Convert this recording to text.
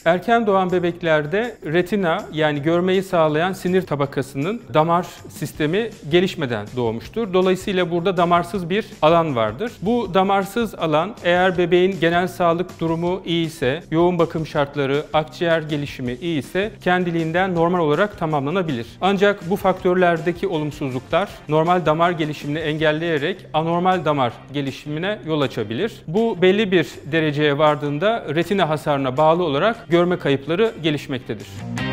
Erken doğan bebeklerde retina yani görmeyi sağlayan sinir tabakasının damar sistemi gelişmeden doğmuştur. Dolayısıyla burada damarsız bir alan vardır. Bu damarsız alan eğer bebeğin genel sağlık durumu iyi ise, yoğun bakım şartları, akciğer gelişimi iyi ise kendiliğinden normal olarak tamamlanabilir. Ancak bu faktörlerdeki olumsuzluklar normal damar gelişimini engelleyerek anormal damar gelişimine yol açabilir. Bu belli bir dereceye vardığında retina hasarına bağlı olarak görme kayıpları gelişmektedir.